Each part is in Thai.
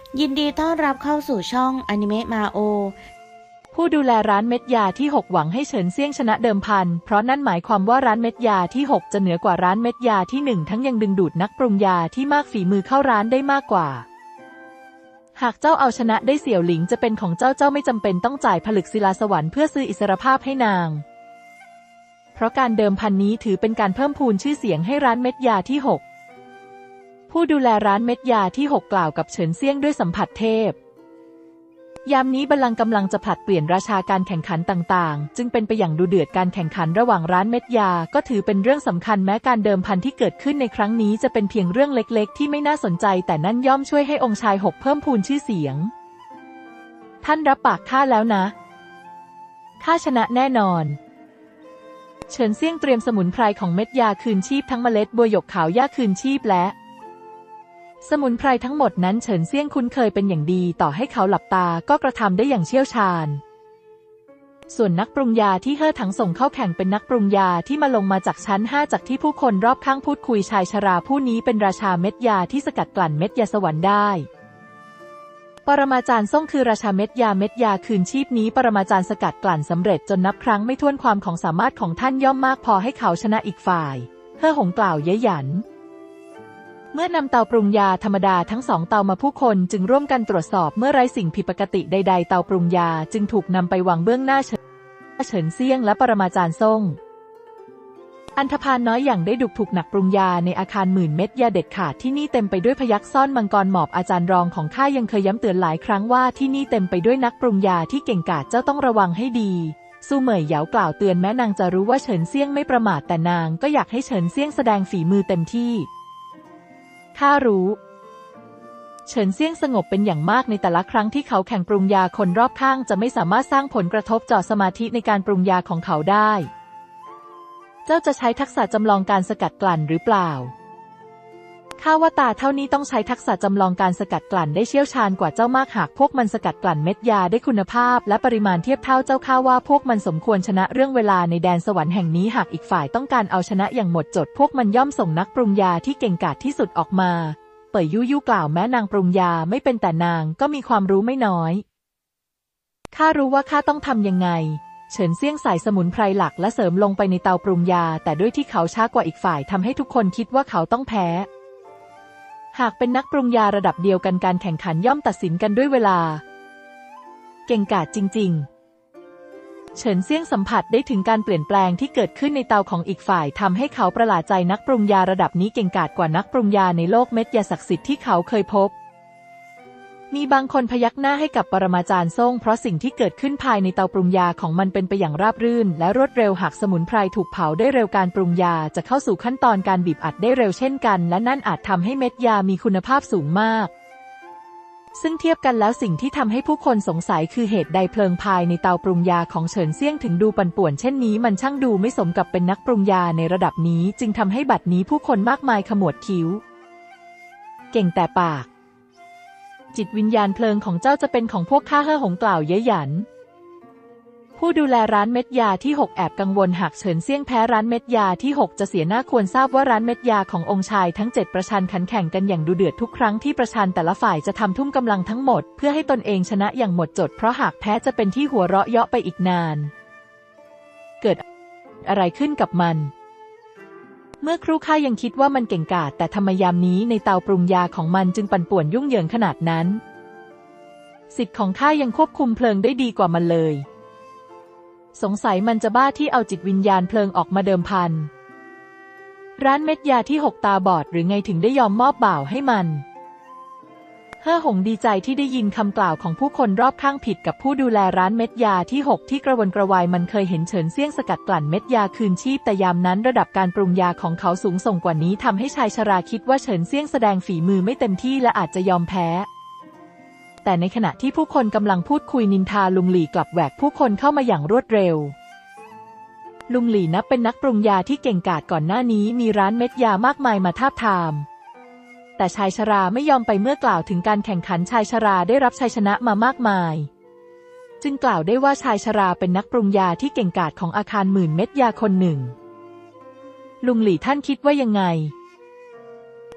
ยินดีต้อนรับเข้าสู่ช่องอนิเมะมาโอผู้ดูแลร้านเม็ดยาที่6หวังให้เฉินเซี่ยงชนะเดิมพันเพราะนั่นหมายความว่าร้านเม็ดยาที่6จะเหนือกว่าร้านเม็ดยาที่1ทั้งยังดึงดูดนักปรุงยาที่มากฝีมือเข้าร้านได้มากกว่าหากเจ้าเอาชนะได้เสี่ยวหลิงจะเป็นของเจ้าไม่จำเป็นต้องจ่ายผลึกศิลาสวรรค์เพื่อซื้ออิสรภาพให้นางเพราะการเดิมพันนี้ถือเป็นการเพิ่มพูนชื่อเสียงให้ร้านเม็ดยาที่6ผู้ดูแลร้านเม็ดยาที่6กล่าวกับเฉินเซี่ยงด้วยสัมผัสเทพยามนี้บัลลังก์กำลังจะผลัดเปลี่ยนราชาการแข่งขันต่างๆจึงเป็นไปอย่างดุเดือดการแข่งขันระหว่างร้านเม็ดยาก็ถือเป็นเรื่องสำคัญแม้การเดิมพันที่เกิดขึ้นในครั้งนี้จะเป็นเพียงเรื่องเล็กๆที่ไม่น่าสนใจแต่นั่นย่อมช่วยให้องค์ชาย6เพิ่มพูนชื่อเสียงท่านรับปากข้าแล้วนะข้าชนะแน่นอนเฉินเซี่ยงเตรียมสมุนไพรของเม็ดยาคืนชีพทั้งเมล็ดบัวหยกขาวย่าคืนชีพและสมุนไพรทั้งหมดนั้นเฉินเซี่ยงคุ้นเคยเป็นอย่างดีต่อให้เขาหลับตาก็กระทำได้อย่างเชี่ยวชาญส่วนนักปรุงยาที่เฮ่อถังส่งเข้าแข่งเป็นนักปรุงยาที่มาลงมาจากชั้น5จากที่ผู้คนรอบข้างพูดคุยชายชราผู้นี้เป็นราชาเม็ดยาที่สกัดกลั่นเม็ดยาสวรรค์ได้ปรมาจารย์ซ่งคือราชาเม็ดยาคืนชีพนี้ปรมาจารย์สกัดกลั่นสำเร็จจนนับครั้งไม่ถ้วนความของสามารถของท่านย่อมมากพอให้เขาชนะอีกฝ่ายเฮ่อหงกล่าวเย้ยหยันเมื่อนำเตาปรุงยาธรรมดาทั้งสองเตามาผู้คนจึงร่วมกันตรวจสอบเมื่อไร้สิ่งผิดปกติใดๆเตาปรุงยาจึงถูกนำไปวางเบื้องหน้าเฉินเซี่ยงและปรมาจารย์ซ่งอันธพาลน้อยอย่างได้ดุถูกหนักปรุงยาในอาคารหมื่นเม็ดยาเด็ดขาดที่นี่เต็มไปด้วยพยัคฆ์ซ่อนมังกรหมอบอาจารย์รองของข้ายังเคยย้ำเตือนหลายครั้งว่าที่นี่เต็มไปด้วยนักปรุงยาที่เก่งกาจเจ้าต้องระวังให้ดีซูเหมยเหยากล่าวเตือนแม้นางจะรู้ว่าเฉินเซี่ยงไม่ประมาทแต่นางก็อยากให้เฉินเซี่ยงแสดงฝีมือเต็มที่ข้ารู้เฉินเซี่ยงสงบเป็นอย่างมากในแต่ละครั้งที่เขาแข่งปรุงยาคนรอบข้างจะไม่สามารถสร้างผลกระทบต่อสมาธิในการปรุงยาของเขาได้เจ้าจะใช้ทักษะจำลองการสกัดกลั่นหรือเปล่าข้าว่าตาเท่านี้ต้องใช้ทักษะจำลองการสกัดกลั่นได้เชี่ยวชาญกว่าเจ้ามากหากพวกมันสกัดกลั่นเม็ดยาได้คุณภาพและปริมาณเทียบเท่าเจ้าข้าว่าพวกมันสมควรชนะเรื่องเวลาในแดนสวรรค์แห่งนี้หากอีกฝ่ายต้องการเอาชนะอย่างหมดจดพวกมันย่อมส่งนักปรุงยาที่เก่งกาจที่สุดออกมาเป่ยยู่กล่าวแม้นางปรุงยาไม่เป็นแต่นางก็มีความรู้ไม่น้อยข้ารู้ว่าข้าต้องทำยังไงเฉินเซี่ยงใส่สมุนไพรหลักและเสริมลงไปในเตาปรุงยาแต่ด้วยที่เขาช้ากว่าอีกฝ่ายทำให้ทุกคนคิดว่าเขาต้องแพ้หากเป็นนักปรุงยาระดับเดียวกันการแข่งขันย่อมตัดสินกันด้วยเวลาเก่งกาจจริงๆเฉินเซี่ยงสัมผัสได้ถึงการเปลี่ยนแปลงที่เกิดขึ้นในเตาของอีกฝ่ายทำให้เขาประหลาดใจนักปรุงยาระดับนี้เก่งกาจกว่านักปรุงยาในโลกเม็ดยาศักดิ์สิทธิ์ที่เขาเคยพบมีบางคนพยักหน้าให้กับปรมาจารย์ซ่งเพราะสิ่งที่เกิดขึ้นภายในเตาปรุงยาของมันเป็นไปอย่างราบรื่นและรวดเร็วหากสมุนไพรถูกเผาได้เร็วการปรุงยาจะเข้าสู่ขั้นตอนการบีบอัดได้เร็วเช่นกันและนั่นอาจทำให้เม็ดยามีคุณภาพสูงมากซึ่งเทียบกันแล้วสิ่งที่ทำให้ผู้คนสงสัยคือเหตุใดเพลิงภายในเตาปรุงยาของเฉินเซี่ยงถึงดูปั่นป่วนเช่นนี้มันช่างดูไม่สมกับเป็นนักปรุงยาในระดับนี้จึงทำให้บัดนี้ผู้คนมากมายขมวดคิ้วเก่งแต่ปากจิตวิญญาณเพลิงของเจ้าจะเป็นของพวกข้าเฮ่อหงกล่าวเย้ยหยันผู้ดูแลร้านเม็ดยาที่6แอบกังวลหากเฉินเซี่ยงแพ้ร้านเม็ดยาที่6จะเสียหน้าควรทราบว่าร้านเม็ดยาขององค์ชายทั้ง7ประชันขันแข่งกันอย่างดุเดือดทุกครั้งที่ประชันแต่ละฝ่ายจะทำทุ่มกำลังทั้งหมดเพื่อให้ตนเองชนะอย่างหมดจดเพราะหากแพ้จะเป็นที่หัวเราะเยาะไปอีกนานเกิดอะไรขึ้นกับมันเมื่อครู่ข้ายังคิดว่ามันเก่งกาจแต่ทำไมยามนี้ในเตาปรุงยาของมันจึงปั่นป่วนยุ่งเหยิงขนาดนั้นสิทธิ์ของข้ายังควบคุมเพลิงได้ดีกว่ามันเลยสงสัยมันจะบ้าที่เอาจิตวิญญาณเพลิงออกมาเดิมพันร้านเม็ดยาที่6ตาบอดหรือไงถึงได้ยอมมอบบ่าวให้มันเฮ่อหงดีใจที่ได้ยินคำกล่าวของผู้คนรอบข้างผิดกับผู้ดูแลร้านเม็ดยาที่6ที่กระวนกระวายมันเคยเห็นเฉินเซี่ยงสกัดกลั่นเม็ดยาคืนชีพแต่ยามนั้นระดับการปรุงยาของเขาสูงส่งกว่านี้ทำให้ชายชราคิดว่าเฉินเซี่ยงแสดงฝีมือไม่เต็มที่และอาจจะยอมแพ้แต่ในขณะที่ผู้คนกำลังพูดคุยนินทาลุงหลี่กลับแหวกผู้คนเข้ามาอย่างรวดเร็วลุงหลี่นับเป็นนักปรุงยาที่เก่งกาจก่อนหน้านี้มีร้านเม็ดยามากมายมาทาบทามแต่ชายชราไม่ยอมไปเมื่อกล่าวถึงการแข่งขันชายชราได้รับชัยชนะมามากมายจึงกล่าวได้ว่าชายชราเป็นนักปรุงยาที่เก่งกาจของอาคารหมื่นเม็ดยาคนหนึ่งลุงหลี่ท่านคิดว่ายังไง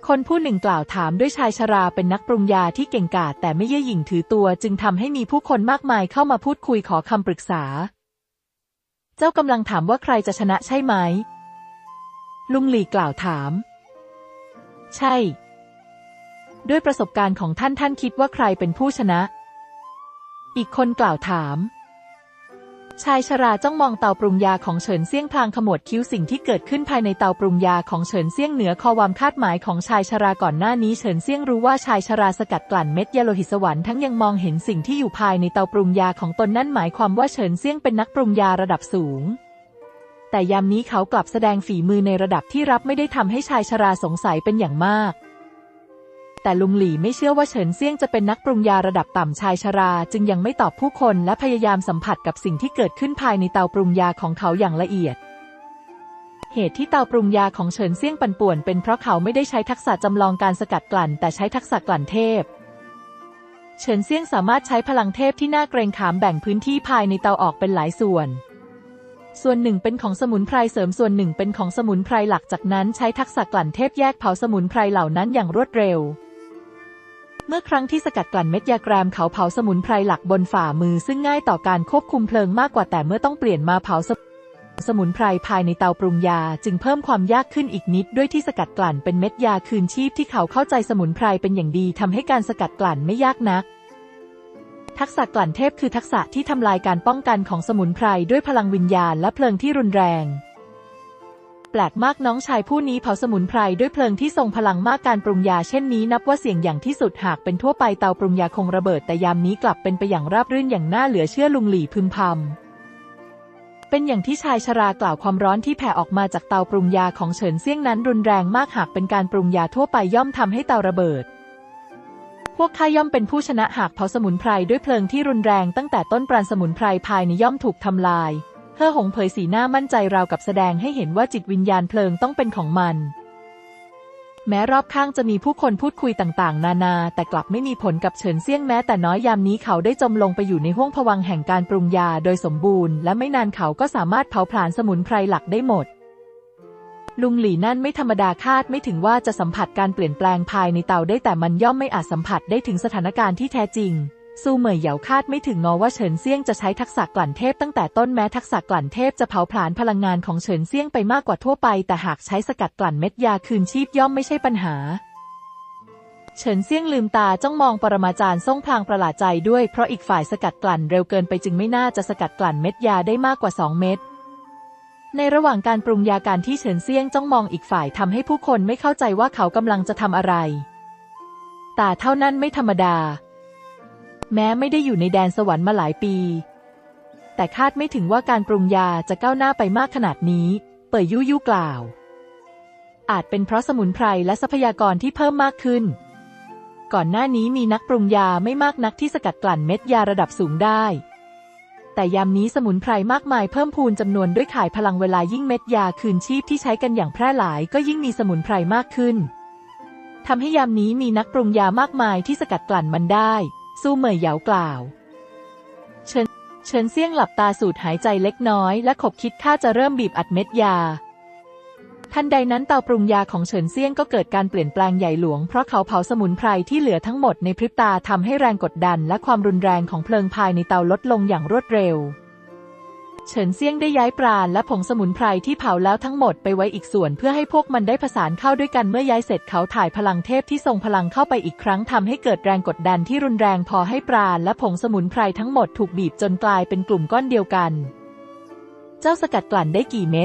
คนผู้หนึ่งกล่าวถามด้วยชายชราเป็นนักปรุงยาที่เก่งกาจแต่ไม่เย่อหยิ่งถือตัวจึงทำให้มีผู้คนมากมายเข้ามาพูดคุยขอคำปรึกษาเจ้ากำลังถามว่าใครจะชนะใช่ไหมลุงหลี่กล่าวถามใช่ด้วยประสบการณ์ของท่านคิดว่าใครเป็นผู้ชนะอีกคนกล่าวถามชายชราจ้องมองเตาปรุงยาของเฉินเซี่ยงพลางขมวดคิ้วสิ่งที่เกิดขึ้นภายในเตาปรุงยาของเฉินเซี่ยงเหนือความคาดหมายของชายชราก่อนหน้านี้เฉินเซี่ยงรู้ว่าชายชราสกัดกลั่นเม็ดยาโลหิตสวรรค์ทั้งยังมองเห็นสิ่งที่อยู่ภายในเตาปรุงยาของตนนั่นหมายความว่าเฉินเซี่ยงเป็นนักปรุงยาระดับสูงแต่ยามนี้เขากลับแสดงฝีมือในระดับที่รับไม่ได้ทำให้ชายชราสงสัยเป็นอย่างมากแต่ลุงหลี่ไม่เชื่อว่าเฉินเซี่ยงจะเป็นนักปรุงยาระดับต่ำชายชราจึงยังไม่ตอบผู้คนและพยายามสัมผัสกับสิ่งที่เกิดขึ้นภายในเตาปรุงยาของเขาอย่างละเอียดเหตุที่เตาปรุงยาของเฉินเซี่ยงปั่นป่วนเป็นเพราะเขาไม่ได้ใช้ทักษะจำลองการสกัดกลั่นแต่ใช้ทักษะกลั่นเทพเฉินเซี่ยงสามารถใช้พลังเทพที่น่าเกรงขามแบ่งพื้นที่ภายในเตาออกเป็นหลายส่วนหนึ่งเป็นของสมุนไพรเสริมส่วนหนึ่งเป็นของสมุนไพรหลักจากนั้นใช้ทักษะกลั่นเทพแยกเผาสมุนไพรเหล่านั้นอย่างรวดเร็วเมื่อครั้งที่สกัดกลั่นเม็ดยาแกรมเขาเผาสมุนไพรหลักบนฝ่ามือซึ่งง่ายต่อการควบคุมเพลิงมากกว่าแต่เมื่อต้องเปลี่ยนมาเผาสมุนไพรภายในเตาปรุงยาจึงเพิ่มความยากขึ้นอีกนิดด้วยที่สกัดกลั่นเป็นเม็ดยาคืนชีพที่เขาเข้าใจสมุนไพรเป็นอย่างดีทำให้การสกัดกลั่นไม่ยากนักทักษะกลั่นเทพคือทักษะที่ทำลายการป้องกันของสมุนไพรด้วยพลังวิญญาณและเพลิงที่รุนแรงแปลกมากน้องชายผู้นี้เผาสมุนไพรด้วยเพลิงที่ทรงพลังมากการปรุงยาเช่นนี้นับว่าเสี่ยงอย่างที่สุดหากเป็นทั่วไปเตาปรุงยาคงระเบิดแต่ยามนี้กลับเป็นไปอย่างราบรื่นอย่างน่าเหลือเชื่อลุงหลี่พึมพำเป็นอย่างที่ชายชรากล่าวความร้อนที่แผ่ออกมาจากเตาปรุงยาของเฉินเซี่ยงนั้นรุนแรงมากหากเป็นการปรุงยาทั่วไปย่อมทำให้เตาระเบิดพวกข้าย่อมเป็นผู้ชนะหากเผาสมุนไพรด้วยเพลิงที่รุนแรงตั้งแต่ต้นปราณสมุนไพรภายในย่อมถูกทำลายเฮ่อหงเผยสีหน้ามั่นใจราวกับแสดงให้เห็นว่าจิตวิญญาณเพลิงต้องเป็นของมันแม้รอบข้างจะมีผู้คนพูดคุยต่างๆนานาแต่กลับไม่มีผลกับเฉินเซี่ยงแม้แต่น้อยยามนี้เขาได้จมลงไปอยู่ในห้วงภวังค์แห่งการปรุงยาโดยสมบูรณ์และไม่นานเขาก็สามารถเผาผลาญสมุนไพรหลักได้หมดลุงหลี่นั่นไม่ธรรมดาคาดไม่ถึงว่าจะสัมผัสการเปลี่ยนแปลงภายในเตาได้แต่มันย่อมไม่อาจสัมผัสได้ถึงสถานการณ์ที่แท้จริงซูเหมยเหยาคาดไม่ถึงว่าเฉินเซี่ยงจะใช้ทักษะกลั่นเทพตั้งแต่ต้นแม้ทักษะกลั่นเทพจะเผาผลาญพลังงานของเฉินเซี่ยงไปมากกว่าทั่วไปแต่หากใช้สกัดกลั่นเม็ดยาคืนชีพย่อมไม่ใช่ปัญหาเฉินเซี่ยงลืมตาจ้องมองปรมาจารย์ซ่งพลางประหลาดใจด้วยเพราะอีกฝ่ายสกัดกลั่นเร็วเกินไปจึงไม่น่าจะสกัดกลั่นเม็ดยาได้มากกว่า2 เม็ดในระหว่างการปรุงยาการที่เฉินเซี่ยงจ้องมองอีกฝ่ายทำให้ผู้คนไม่เข้าใจว่าเขากำลังจะทำอะไรแต่เท่านั้นไม่ธรรมดาแม้ไม่ได้อยู่ในแดนสวรรค์มาหลายปีแต่คาดไม่ถึงว่าการปรุงยาจะก้าวหน้าไปมากขนาดนี้เป่ยยู่กล่าวอาจเป็นเพราะสมุนไพรและทรัพยากรที่เพิ่มมากขึ้นก่อนหน้านี้มีนักปรุงยาไม่มากนักที่สกัดกลั่นเม็ดยาระดับสูงได้แต่ยามนี้สมุนไพรมากมายเพิ่มพูนจำนวนด้วยข่ายพลังเวลายิ่งเม็ดยาคืนชีพที่ใช้กันอย่างแพร่หลายก็ยิ่งมีสมุนไพรมากขึ้นทำให้ยามนี้มีนักปรุงยามากมายที่สกัดกลั่นมันได้ซูเหมยเหยากล่าวเฉินเซี่ยงหลับตาสูดหายใจเล็กน้อยและขบคิดข้าจะเริ่มบีบอัดเม็ดยาทันใดนั้นเตาปรุงยาของเฉินเซี่ยงก็เกิดการเปลี่ยนแปลงใหญ่หลวงเพราะเขาเผาสมุนไพรที่เหลือทั้งหมดในพริบตาทำให้แรงกดดันและความรุนแรงของเพลิงภายในเตาลดลงอย่างรวดเร็วเฉินเซี่ยงได้ย้ายปราณและผงสมุนไพรที่เผาแล้วทั้งหมดไปไว้อีกส่วนเพื่อให้พวกมันได้ผสานเข้าด้วยกันเมื่อย้ายเสร็จเขาถ่ายพลังเทพที่ทรงพลังเข้าไปอีกครั้งทำให้เกิดแรงกดดันที่รุนแรงพอให้ปราณและผงสมุนไพรทั้งหมดถูกบีบจนกลายเป็นกลุ่มก้อนเดียวกันเจ้าสกัดกลั่นได้กี่เม็ด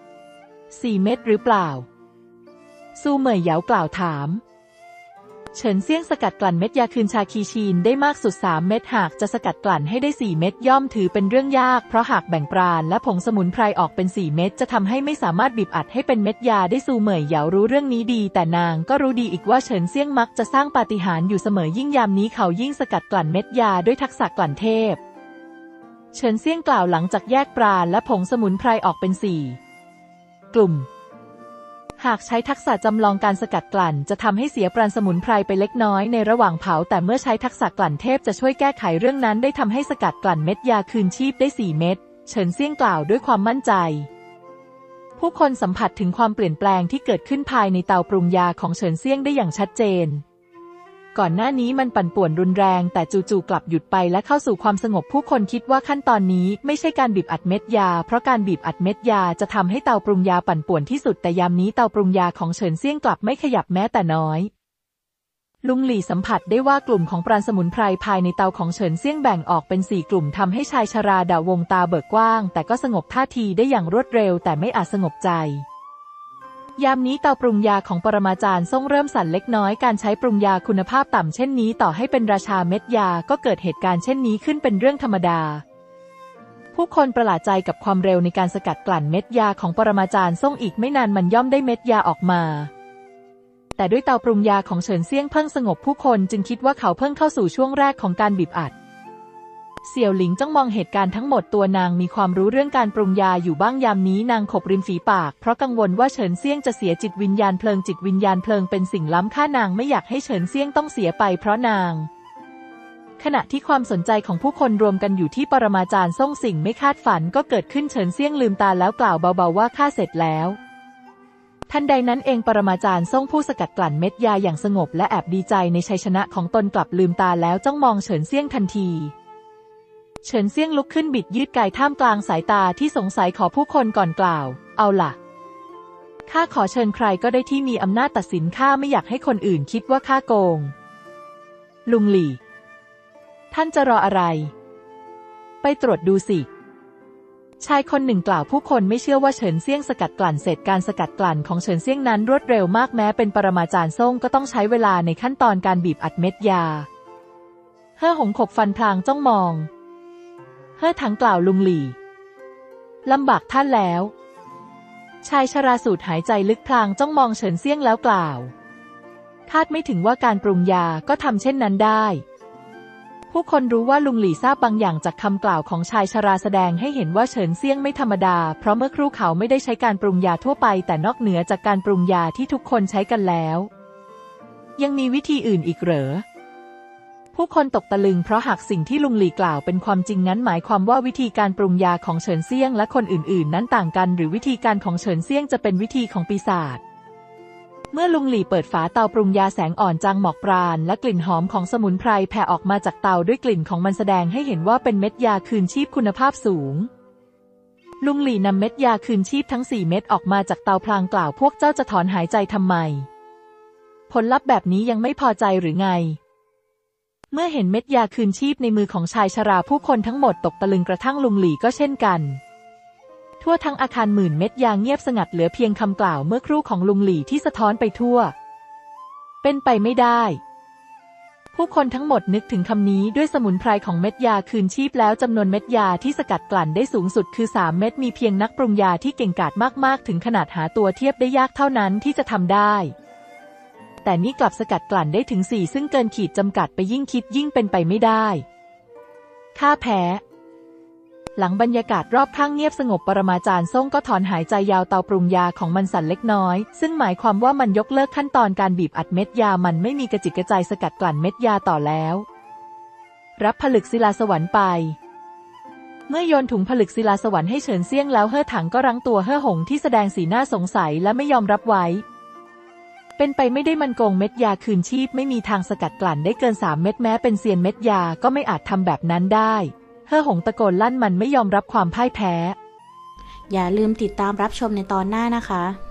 4 เม็ดหรือเปล่าซูเหมยเหยากล่าวถามเฉินเซี่ยงสกัดกลั่นเม็ดยาคืนชาคีชีนได้มากสุด3 เม็ดหากจะสกัดกลั่นให้ได้4 เม็ดย่อมถือเป็นเรื่องยากเพราะหากแบ่งปราณและผงสมุนไพรออกเป็น4 เม็ดจะทำให้ไม่สามารถบีบอัดให้เป็นเม็ดยาได้ซูเหมยเหยารู้เรื่องนี้ดีแต่นางก็รู้ดีอีกว่าเฉินเซี่ยงมักจะสร้างปาฏิหาริย์อยู่เสมอยิ่งยามนี้เขายิ่งสกัดกลั่นเม็ดยาด้วยทักษะกลั่นเทพเฉินเซี่ยงกล่าวหลังจากแยกปราณและผงสมุนไพรออกเป็น4 กลุ่มหากใช้ทักษะจำลองการสกัดกลั่นจะทำให้เสียปราณสมุนไพรไปเล็กน้อยในระหว่างเผาแต่เมื่อใช้ทักษะกลั่นเทพจะช่วยแก้ไขเรื่องนั้นได้ทำให้สกัดกลั่นเม็ดยาคืนชีพได้4 เม็ดเฉินเซี่ยงกล่าวด้วยความมั่นใจผู้คนสัมผัสถึงความเปลี่ยนแปลงที่เกิดขึ้นภายในเตาปรุงยาของเฉินเซี่ยงได้อย่างชัดเจนก่อนหน้านี้มันปั่นป่วนรุนแรงแต่จู่ๆกลับหยุดไปและเข้าสู่ความสงบผู้คนคิดว่าขั้นตอนนี้ไม่ใช่การบีบอัดเม็ดยาเพราะการบีบอัดเม็ดยาจะทำให้เตาปรุงยาปั่นป่วนที่สุดแต่ยามนี้เตาปรุงยาของเฉินเซี่ยงกลับไม่ขยับแม้แต่น้อยลุงหลี่สัมผัสได้ว่ากลุ่มของปราณสมุนไพรภายในเตาของเฉินเซี่ยงแบ่งออกเป็น4 กลุ่มทำให้ชายชราดาวงตาเบิกกว้างแต่ก็สงบท่าทีได้อย่างรวดเร็วแต่ไม่อาจสงบใจยามนี้เตาปรุงยาของปรมาจารย์ซ่งเริ่มสั่นเล็กน้อยการใช้ปรุงยาคุณภาพต่ำเช่นนี้ต่อให้เป็นราชาเม็ดยาก็เกิดเหตุการณ์เช่นนี้ขึ้นเป็นเรื่องธรรมดาผู้คนประหลาดใจกับความเร็วในการสกัดกลั่นเม็ดยาของปรมาจารย์ซ่งอีกไม่นานมันย่อมได้เม็ดยาออกมาแต่ด้วยเตาปรุงยาของเฉินเซี่ยงเพิ่งสงบผู้คนจึงคิดว่าเขาเพิ่งเข้าสู่ช่วงแรกของการบีบอัดเสี่ยวหลิงจ้องมองเหตุการณ์ทั้งหมดตัวนางมีความรู้เรื่องการปรุงยาอยู่บ้างยามนี้นางขบริมฝีปากเพราะกังวลว่าเฉินเซี่ยงจะเสียจิตวิญญาณเพลิงจิตวิญญาณเพลิงเป็นสิ่งล้ำค่านางไม่อยากให้เฉินเซี่ยงต้องเสียไปเพราะนางขณะที่ความสนใจของผู้คนรวมกันอยู่ที่ปรมาจารย์ซ่งสิ่งไม่คาดฝันก็เกิดขึ้นเฉินเซี่ยงลืมตาแล้วกล่าวเบาๆว่าข้าเสร็จแล้วทันใดนั้นเองปรมาจารย์ซ่งผู้สกัดกลั่นเม็ดยาอย่างสงบและแอบดีใจในชัยชนะของตนกลับลืมตาแล้วจ้องมองเฉินเซี่ยงทันทีเฉินเซี่ยงลุกขึ้นบิดยืดกายท่ามกลางสายตาที่สงสัยขอผู้คนก่อนกล่าวเอาล่ะข้าขอเชิญใครก็ได้ที่มีอำนาจตัดสินข้าไม่อยากให้คนอื่นคิดว่าข้าโกงลุงหลี่ท่านจะรออะไรไปตรวจดูสิชายคนหนึ่งกล่าวผู้คนไม่เชื่อว่าเฉินเซี่ยงสกัดกลั่นเสร็จการสกัดกลั่นของเฉินเซี่ยงนั้นรวดเร็วมากแม้เป็นปรมาจารย์ซ่งก็ต้องใช้เวลาในขั้นตอนการบีบอัดเม็ดยาเฮ่อหงขบฟันพลางจ้องมองเฮ่อถังกล่าวลุงหลี่ลำบากท่านแล้วชายชราสูดหายใจลึกพลางจ้องมองเฉินเซี่ยงแล้วกล่าวคาดไม่ถึงว่าการปรุงยาก็ทำเช่นนั้นได้ผู้คนรู้ว่าลุงหลี่ทราบบางอย่างจากคำกล่าวของชายชราแสดงให้เห็นว่าเฉินเซี่ยงไม่ธรรมดาเพราะเมื่อครู่เขาไม่ได้ใช้การปรุงยาทั่วไปแต่นอกเหนือจากการปรุงยาที่ทุกคนใช้กันแล้วยังมีวิธีอื่นอีกเหรอผู้คนตกตะลึงเพราะหากสิ่งที่ลุงหลี่กล่าวเป็นความจริงนั้นหมายความว่าวิธีการปรุงยาของเฉินเซี่ยงและคนอื่นๆนั้นต่างกันหรือวิธีการของเฉินเซี่ยงจะเป็นวิธีของปีศาจเมื่อลุงหลี่เปิดฝาเตาปรุงยาแสงอ่อนจางหมอกปราณและกลิ่นหอมของสมุนไพรแผ่ออกมาจากเตาด้วยกลิ่นของมันแสดงให้เห็นว่าเป็นเม็ดยาคืนชีพคุณภาพสูงลุงหลี่นำเม็ดยาคืนชีพทั้ง4 เม็ดออกมาจากเตาพลางกล่าวพวกเจ้าจะถอนหายใจทำไมผลลัพธ์แบบนี้ยังไม่พอใจหรือไงเมื่อเห็นเม็ดยาคืนชีพในมือของชายชราผู้คนทั้งหมดตกตะลึงกระทั่งลุงหลี่ก็เช่นกันทั่วทั้งอาคาร10,000 เม็ดยาเงียบสงัดเหลือเพียงคำกล่าวเมื่อครู่ของลุงหลี่ที่สะท้อนไปทั่วเป็นไปไม่ได้ผู้คนทั้งหมดนึกถึงคำนี้ด้วยสมุนไพรของเม็ดยาคืนชีพแล้วจำนวนเม็ดยาที่สกัดกลั่นได้สูงสุดคือ3 เม็ดมีเพียงนักปรุงยาที่เก่งกาจมากๆถึงขนาดหาตัวเทียบได้ยากเท่านั้นที่จะทำได้แต่นี่กลับสกัดกลั่นได้ถึง4ซึ่งเกินขีดจำกัดไปยิ่งคิดยิ่งเป็นไปไม่ได้ข้าแพ้หลังบรรยากาศรอบข้างเงียบสงบปรมาจารย์ซ่งก็ถอนหายใจยาวเตาปรุงยาของมันสั่นเล็กน้อยซึ่งหมายความว่ามันยกเลิกขั้นตอนการบีบอัดเม็ดยามันไม่มีกระจิตกระใจสกัดกลั่นเม็ดยาต่อแล้วรับผลึกศิลาสวรรค์ไปเมื่อโยนถุงผลึกศิลาสวรรค์ให้เฉินเซี่ยงแล้วเฮ่อถังก็รั้งตัวเฮ่อหงที่แสดงสีหน้าสงสัยและไม่ยอมรับไว้เป็นไปไม่ได้มันโกงเม็ดยาคืนชีพไม่มีทางสกัดกลั่นได้เกิน3 เม็ดแม้เป็นเซียนเม็ดยาก็ไม่อาจทำแบบนั้นได้เฮ่อหงตะโกนลั่นมันไม่ยอมรับความพ่ายแพ้อย่าลืมติดตามรับชมในตอนหน้านะคะ